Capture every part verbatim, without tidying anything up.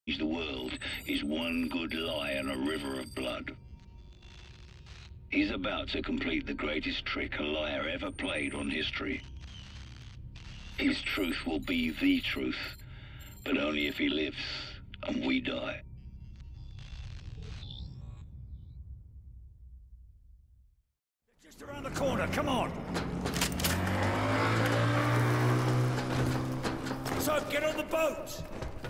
The world is one good lie and a river of blood. He's about to complete the greatest trick a liar ever played on history. His truth will be the truth, but only if he lives and we die. Just around the corner, come on! So, get on the boat!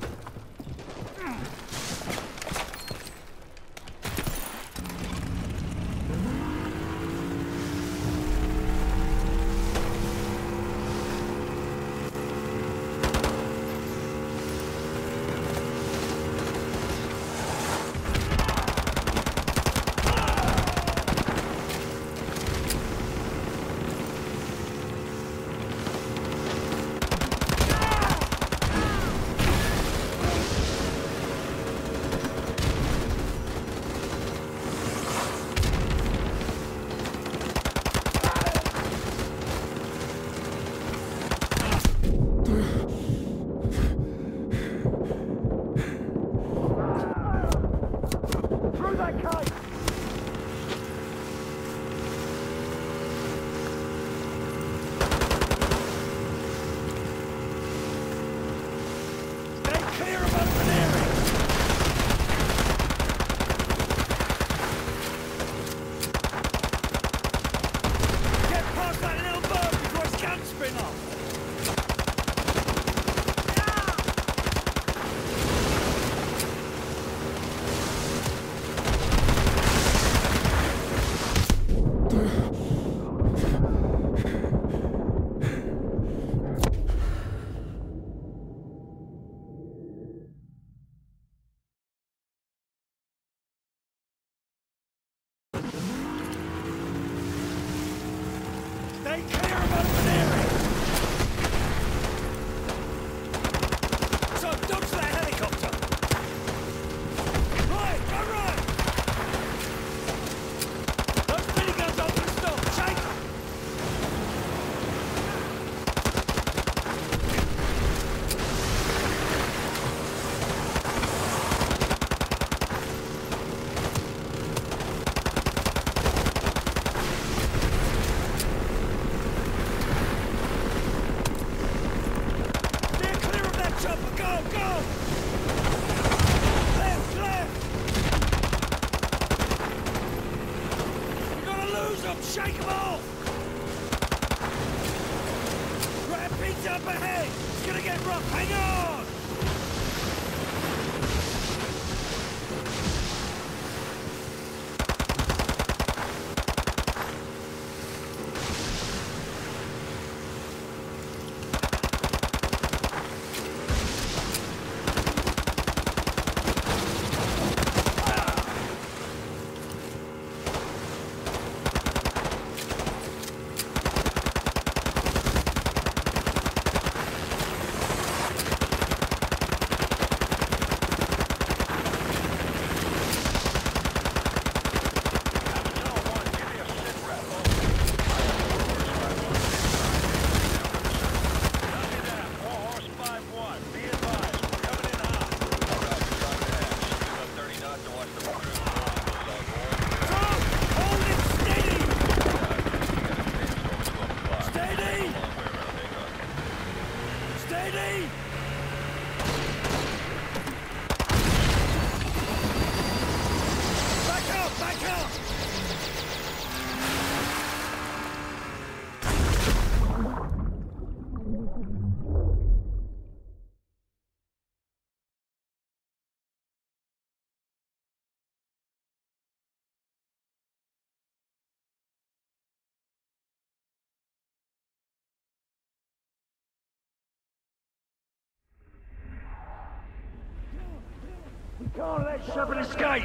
Stay clear of open area! So, dodge that helicopter! Right, go right! Those miniguns open stop, shake them! Shake them off! Rapids up ahead! It's gonna get rough, hang on! Steady! Back up! Back up! We can't let Shepard escape!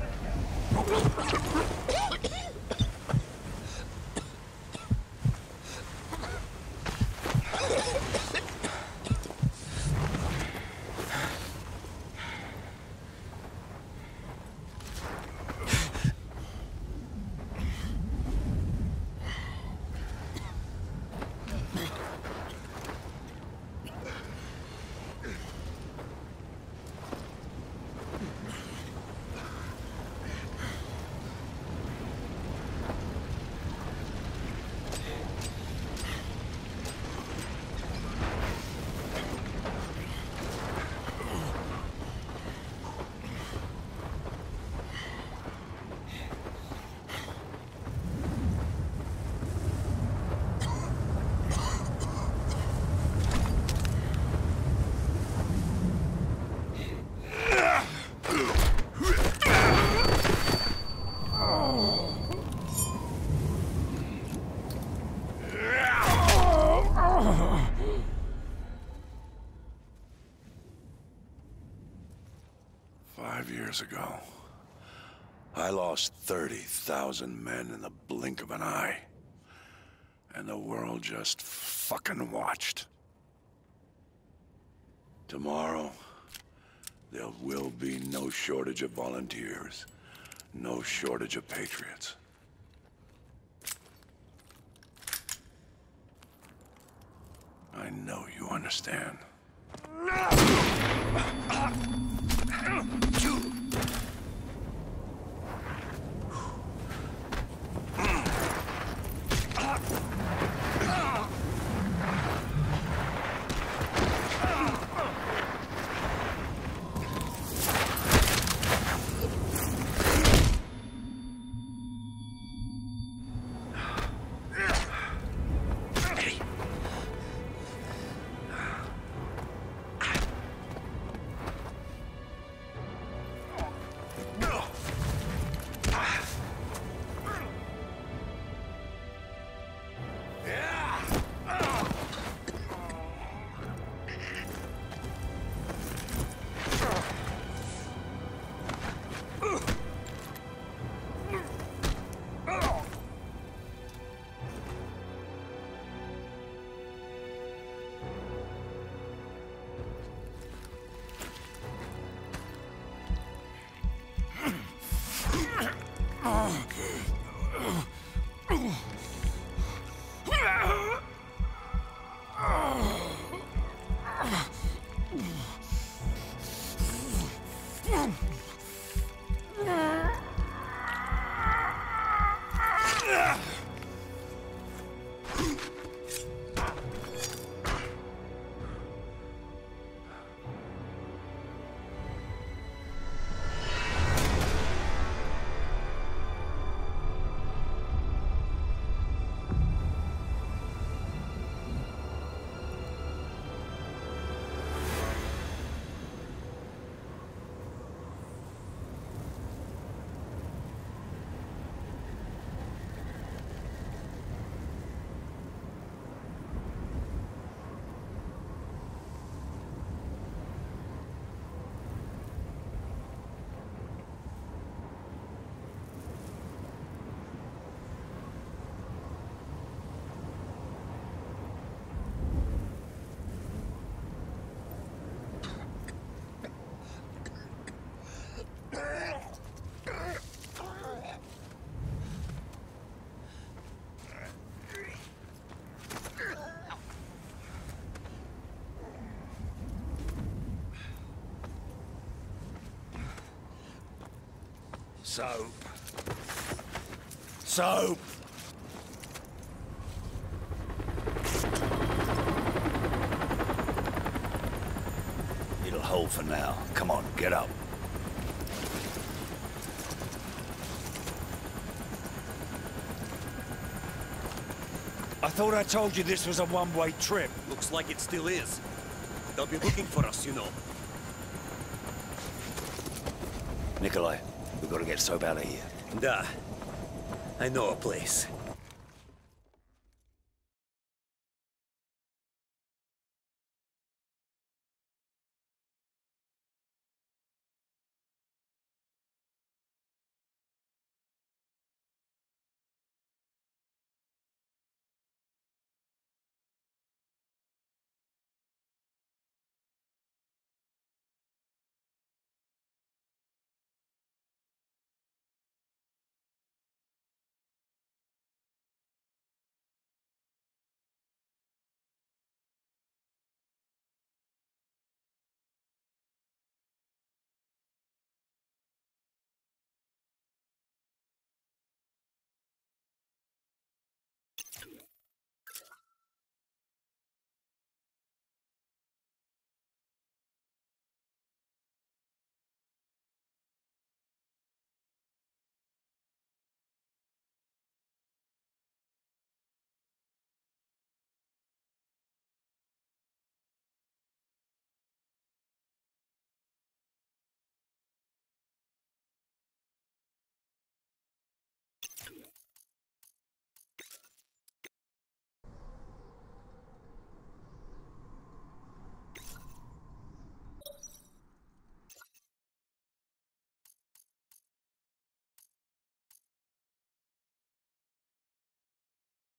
Five years ago, I lost thirty thousand men in the blink of an eye. And the world just fucking watched. Tomorrow, there will be no shortage of volunteers, no shortage of patriots. I know you understand. Soap. Soap! It'll hold for now. Come on, get up. I thought I told you this was a one-way trip. Looks like it still is. They'll be looking for us, you know. Nikolai, we've got to get Soap out of here. Da. I know a place.